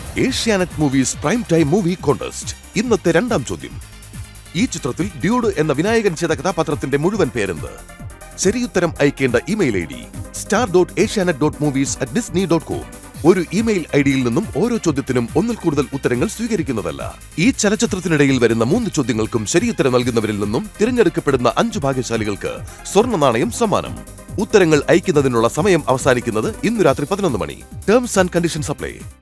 Asianet Movies Primetime Movie Contest. ഇന്നത്തെ രണ്ടാം ചോദ്യം. ഈ ചിത്രത്തിൽ ഡ്യൂഡ് എന്ന വിനായകൻ ചെയ്ത കഥാപാത്രത്തിന്റെ മുഴുവൻ പേരെന്ത്? ശരിയുത്തരം അയക്കേണ്ട ഇമെയിൽ ഐ ഡി star.asianet.movies@disney.com. ഒരു ഇമെയിൽ ഐഡിയിൽ നിന്നും ഓരോ ചോദ്യത്തിനും ഒന്നിൽ കൂടുതൽ ഉത്തരങ്ങൾ സ്വീകരിക്കുന്നതല്ല. ഈ ചലച്ചിത്രത്തിനിടയിൽ വരുന്ന 3 ചോദ്യങ്ങൾക്കും ശരിയുത്തരം നൽകുന്നവരിൽ നിന്നും തിരഞ്ഞെടുക്കപ്പെടുന്ന 5 ഭാഗ്യശാലികൾക്ക് സ്വർണ്ണ നാണയം സമ്മാനം. ഉത്തരങ്ങൾ അയക്കുന്നതിനുള്ള സമയം അവസാനിക്കുന്നത് ഇന്ന് രാത്രി 11 മണി. Terms and conditions apply.